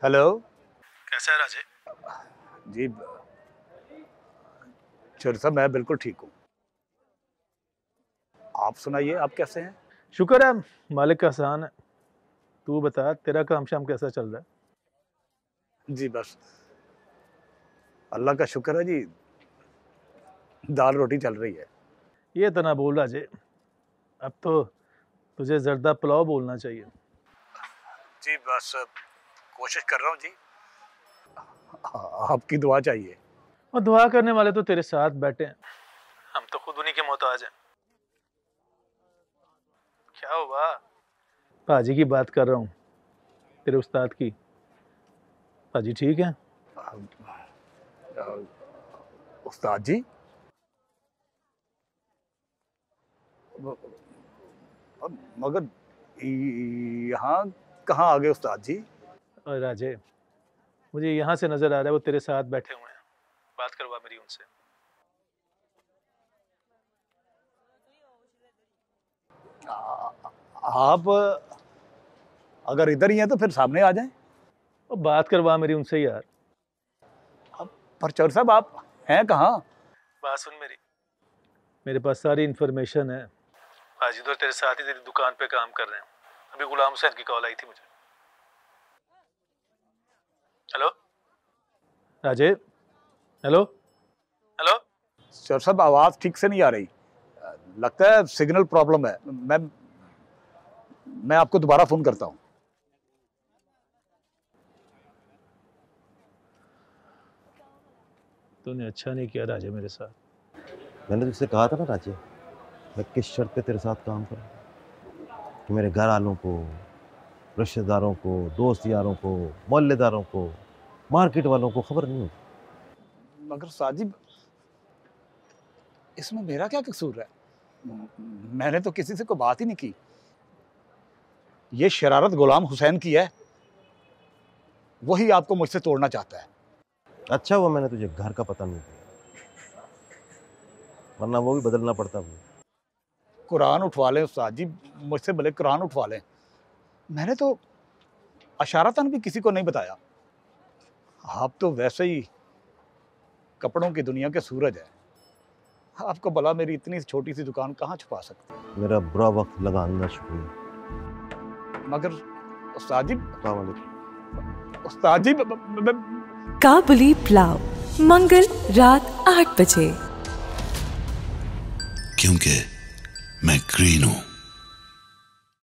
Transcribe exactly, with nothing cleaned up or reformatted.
Hello. कैसा है राजे? जी चौधरी साहब, मैं बिल्कुल ठीक हूँ। आप सुनाइए, आप कैसे हैं? शुक्र है, मालिक का एहसान है। तू बता, तेरा काम शाम कैसा चल रहा है? जी बस अल्लाह का शुक्र है जी, दाल रोटी चल रही है। ये तो ना बोल राजे, अब तो तुझे जर्दा पुलाव बोलना चाहिए। जी बस कोशिश कर रहा हूँ जी, आपकी दुआ चाहिए। और दुआ करने वाले तो तेरे साथ बैठे हैं, हम तो खुद उन्हीं के मोहताज हैं। क्या हुआ? पाजी की बात कर रहा हूँ, तेरे उस्ताद की। पाजी ठीक है? उस्ताद जी? मगर यहाँ कहाँ आ गए उस्ताद जी? और राजे, मुझे यहाँ से नजर आ रहा है वो तेरे साथ बैठे हुए हैं। बात करवा मेरी उनसे। आप अगर इधर ही हैं तो फिर सामने आ जाएं। और बात करवा मेरी उनसे यार। पर चौधरी साहब, आप हैं कहाँ? बात सुन मेरी, मेरे पास सारी इन्फॉर्मेशन है। पाजी तो तेरे साथ ही तेरी दुकान पे काम कर रहे हैं। अभी गुलाम हुसैन की कॉल आई थी मुझे। Hello Raje, hello hello. Chaudhary साहब, आवाज ठीक से नहीं आ रही, लगता है सिग्नल प्रॉब्लम है। मैं मैं आपको दोबारा फोन करता हूँ। तूने अच्छा नहीं किया राजे मेरे साथ। मैंने तुझसे कहा था ना राजे, मैं किस शर्त पे तेरे साथ काम करूँ, कि मेरे घर वालों को, रिश्तेदारों को, दोस्त यारों को, मोहल्लेदारों को, मार्केट वालों को खबर नहीं होती। मगर साजिब, इसमें मेरा क्या कसूर है? मैंने तो किसी से कोई बात ही नहीं की। ये शरारत गुलाम हुसैन की है, वही आपको मुझसे तोड़ना चाहता है। अच्छा हुआ मैंने तुझे घर का पता नहीं दिया, वरना वो भी बदलना पड़ता। वो कुरान उठवा लें उस्ताद जी, मुझसे भले कुरान उठवा लें। मैंने तो अशारतन भी किसी को नहीं बताया। आप तो वैसे ही कपड़ों की दुनिया के सूरज है, आपको भला मेरी इतनी छोटी सी दुकान कहाँ छुपा सकती? मेरा बुरा वक्त लगाने का शुक्रिया। मगर उस्ताद जी, अस्सलाम उस्ताद जी, काबुली पुलाव, मंगल रात आठ बजे। क्योंकि मैं ग्रीन हूं।